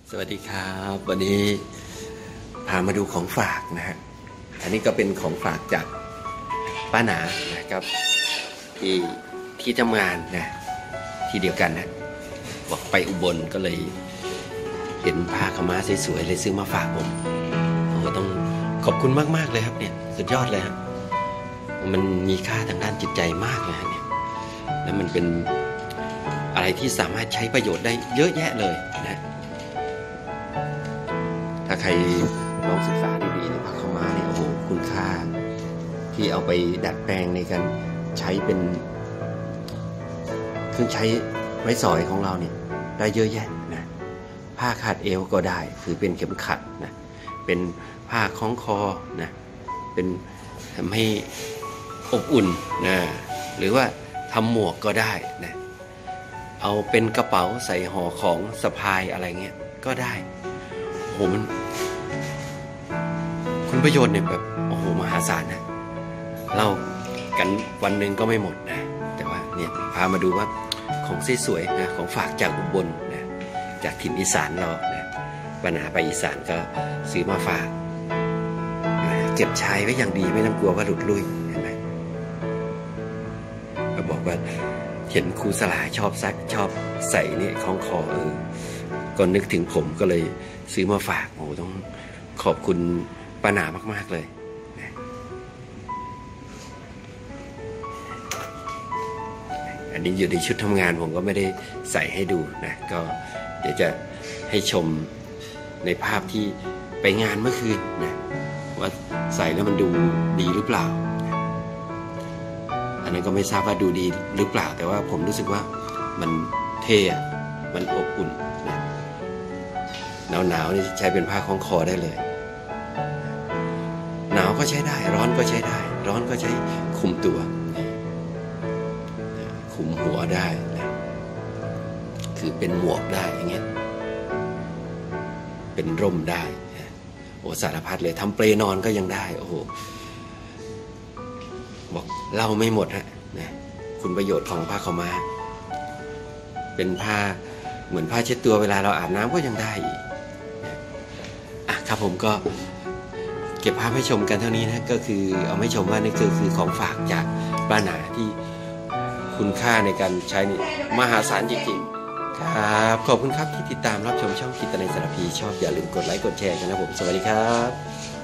สวัสดีครับวันนี้พามาดูของฝากนะฮะอันนี้ก็เป็นของฝากจากป้าหนานะครับที่ทำงานนะที่เดียวกันนะบอกไปอุบลก็เลยเห็นผ้าขาวม้าสวยๆเลยซื้อมาฝากผมก็ต้องขอบคุณมากๆเลยครับเนี่ยสุดยอดเลยครับมันมีค่าทางด้านจิตใจมากเลยเนี่ยแล้วมันเป็นอะไรที่สามารถใช้ประโยชน์ได้เยอะแยะเลยนะถ้าใครลองศึกษาดีๆในผ้าขาวม้าเนี่ยโอ้โหคุณค่าที่เอาไปดัดแปลงในการใช้เป็นเครื่องใช้ไว้สอยของเราเนี่ยได้เยอะแยะนะผ้าคาดเอวก็ได้คือเป็นเข็มขัดนะเป็นผ้าคล้องคอนะเป็นทำให้อบอุ่นนะหรือว่าทำหมวกก็ได้นะเอาเป็นกระเป๋าใส่ห่อของสะพายอะไรเงี้ยก็ได้โหมันคุณประโยชน์เนี่ยแบบโอ้โหมหาศาลนะเล่ากันวันหนึ่งก็ไม่หมดนะแต่ว่าเนี่ยพามาดูว่าของสวยๆนะของฝากจากอุบลนะจากถิ่นอีสานเรานะปัญหาไปอีสานก็ซื้อมาฝากนะเก็บชายไว้อย่างดีไม่ต้องกลัวว่าหลุดลุ่ยเห็นไหมก็บอกว่าเห็นครูสลาชอบซักชอบใส่เนี่ยคล้องคอก็นึกถึงผมก็เลยซื้อมาฝากโอ้ต้องขอบคุณป้าหนามากๆเลยนะอันนี้อยู่ในชุดทำงานผมก็ไม่ได้ใส่ให้ดูนะก็เดี๋ยวจะให้ชมในภาพที่ไปงานเมื่อคืนนะว่าใส่แล้วมันดูดีหรือเปล่าอันนั้นก็ไม่ทราบว่าดูดีหรือเปล่าแต่ว่าผมรู้สึกว่ามันเท่มันอบอุ่นนะหนาวนี่ใช้เป็นผ้าคล้องคอได้เลยหนาวก็ใช้ได้ร้อนก็ใช้ได้ร้อนก็ใช้คุมตัวคุมหัวได้นะคือเป็นหมวกได้อย่างเงี้ยเป็นร่มได้โอ้สารพัดเลยทำเปลนอนก็ยังได้โอ้โหบอกเล่าไม่หมดฮะนะคุณประโยชน์ของผ้าขาวม้าเป็นผ้าเหมือนผ้าเช็ดตัวเวลาเราอาบน้ำก็ยังได้อีกครับผมก็เก็บภาพให้ชมกันเท่านี้นะก็คือเอาให้ชมว่านี่คือของฝากจากป้าหนาที่คุณค่าในการใช้นี่มหาศาลจริงๆครับขอบคุณครับที่ติดตามรับชมช่องกิตตินัยสารพีชอบอย่าลืมกดไลค์กดแชร์กันนะผมสวัสดีครับ